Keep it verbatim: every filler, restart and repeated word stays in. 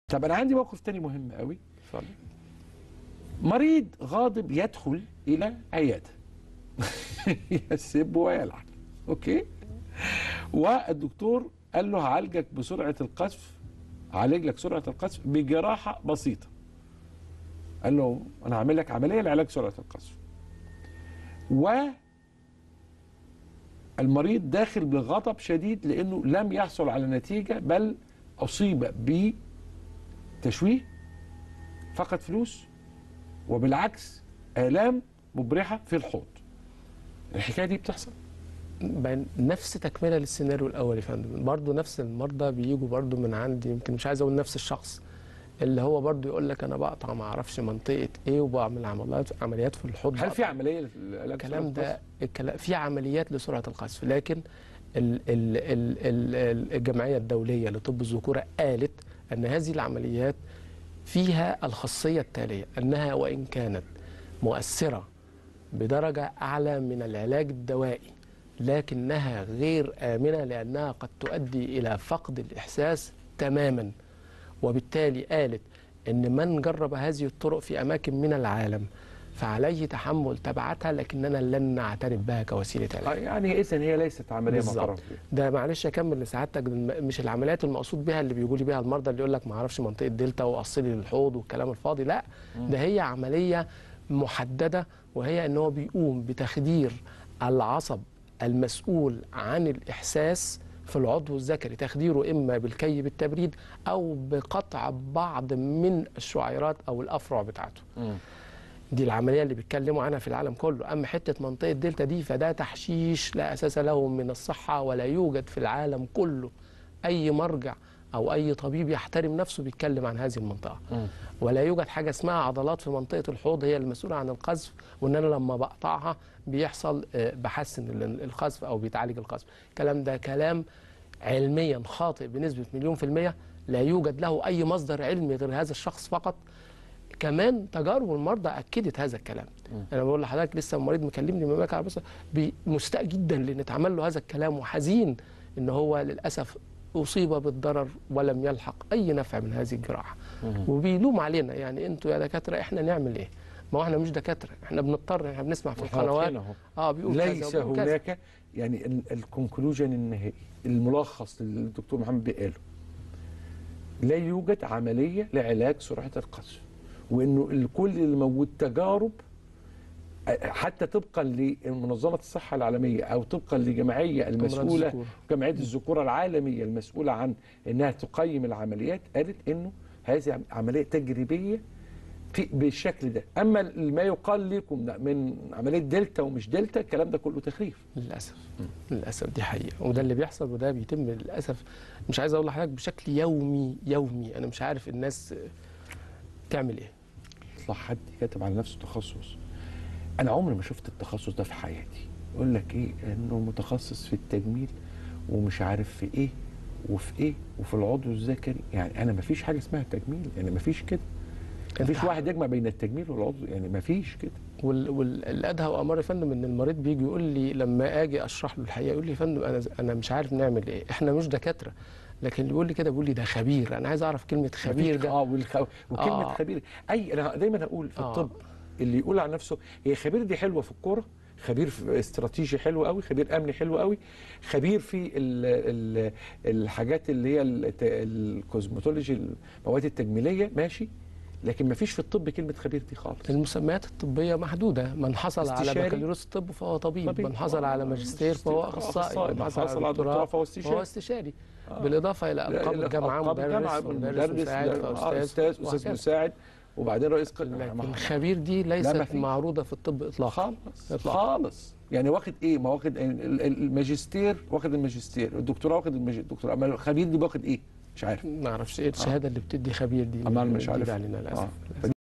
طب انا عندي موقف تاني مهم قوي. اتفضل. مريض غاضب يدخل الى عياده يسب ويلعن، اوكي، والدكتور قال له هعالجك بسرعه القذف، هعالج لك سرعه القذف بجراحه بسيطه. قال له انا هعمل لك عمليه لعلاج سرعه القذف. والمريض داخل بغضب شديد لانه لم يحصل على نتيجه، بل اصيب بتشويه، فقد فلوس، وبالعكس آلام مبرحة في الحوض. الحكاية دي بتحصل؟ نفس تكملة للسيناريو الأول يا فندم، برضه نفس المرضى بيجوا برضه من عندي، يمكن مش عايز أقول نفس الشخص، اللي هو برضه يقول لك أنا بقطع ما أعرفش منطقة إيه وبعمل عمليات عمليات في الحوض. هل في عملية للعلاج؟ الكلام ده الكلام في عمليات لسرعة القذف، لكن ال ال ال ال الجمعية الدولية لطب الذكورة قالت أن هذه العمليات فيها الخاصية التالية، أنها وإن كانت مؤثرة بدرجة أعلى من العلاج الدوائي لكنها غير آمنة، لأنها قد تؤدي إلى فقد الإحساس تماما. وبالتالي قالت أن من جرب هذه الطرق في أماكن من العالم فعليه تحمل تبعاتها، لكننا لن نعترف بها كوسيلة علاج. يعني إذن هي ليست عملية معترف بها. ده معلش أكمل لسعادتك، مش العمليات المقصود بها اللي بيقول بها المرضى اللي يقول لك ما اعرفش منطقة دلتا وأصلي للحوض والكلام الفاضي، لا، ده هي عملية محددة، وهي أنه بيقوم بتخدير العصب المسؤول عن الإحساس في العضو الذكري، تخديره إما بالكي بالتبريد أو بقطع بعض من الشعيرات أو الأفرع بتاعته. م. دي العملية اللي بيتكلموا عنها في العالم كله. أما حتة منطقة دلتا دي فده تحشيش لا أساس له من الصحة، ولا يوجد في العالم كله أي مرجع أو أي طبيب يحترم نفسه بيتكلم عن هذه المنطقة. م. ولا يوجد حاجة اسمها عضلات في منطقة الحوض هي المسؤولة عن القذف، وإن أنا لما بقطعها بيحصل بحسن القذف أو بيتعالج القذف. الكلام ده كلام علميا خاطئ بنسبة مليون في المية، لا يوجد له أي مصدر علمي غير هذا الشخص فقط. كمان تجارب المرضى أكدت هذا الكلام. م. أنا بقول لحضرتك لسه المريض مكلمني من المملكة العربية السعودية مستاء جدا لأن اتعمل له هذا الكلام، وحزين إن هو للأسف أصيب بالضرر ولم يلحق أي نفع من هذه الجراحة. وبيلوم علينا، يعني أنتوا يا دكاترة إحنا نعمل إيه؟ ما هو إحنا مش دكاترة، إحنا بنضطر، إحنا بنسمع في القنوات اه بيقول ليس هناك يعني الكونكلوجن النهائي، الملخص اللي الدكتور محمد بيقاله، لا يوجد عملية لعلاج سرعة القذف، وإنه الكل اللي موجود تجارب حتى طبقا لمنظمة الصحة العالمية أو طبقا لجمعية المسؤولة، جمعية الذكورة العالمية المسؤولة عن أنها تقيم العمليات، قالت أنه هذه عملية تجريبية في بالشكل ده. أما ما يقال لكم من عملية دلتا ومش دلتا، الكلام ده كله تخريف للأسف. م. للأسف دي حقيقة، وده اللي بيحصل وده بيتم للأسف. مش عايز أقول لحضرتك بشكل يومي يومي، أنا مش عارف الناس تعمل إيه. يطلع حد كاتب على نفسه تخصص، أنا عمري ما شفت التخصص ده في حياتي، يقول لك إيه إنه متخصص في التجميل ومش عارف في إيه وفي إيه وفي العضو الذكري. يعني أنا ما فيش حاجة اسمها تجميل، يعني ما فيش كده، ما فيش واحد يجمع بين التجميل والعضو، يعني ما فيش كده. والأدهى وأمر يا فندم إن المريض بيجي يقول لي لما أجي أشرح له الحقيقة يقول لي يا فندم أنا أنا مش عارف نعمل إيه، إحنا مش دكاترة، لكن اللي بيقول لي كده بيقول لي ده خبير. أنا عايز أعرف كلمة خبير ده. اه والخ... وكلمة آه. خبير، أي أنا دايما أقول في الطب آه. اللي يقول عن نفسه هي خبير دي حلوة في الكورة، خبير في استراتيجي حلو قوي، خبير امني حلو قوي، خبير في ال ال الحاجات اللي هي الكوزماتولوجي المواد التجميليه، ماشي، لكن ما فيش في الطب كلمه خبير دي خالص. المسميات الطبيه محدوده، من حصل على بكالوريوس الطب فهو طبيب, طبيب. من حصل على ماجستير فهو اخصائي، من حصل على دكتوراه فهو استشاري, فهو استشاري. آه. بالاضافه الى القاب الجامعه، مدرس مدرس مساعد استاذ استاذ مساعد وبعدين رئيس قسم. لكن خبير دي ليست معروضه في الطب اطلاقا خالص إطلاق. خالص. يعني واخد ايه؟ ما واخد الماجستير، واخد الماجستير، الدكتوراه واخد الدكتوراه، اما الخبير دي واخد ايه؟ مش عارف، ما اعرفش ايه الشهاده آه. اللي بتدي خبير دي، اما مش عارف علينا للاسف. آه.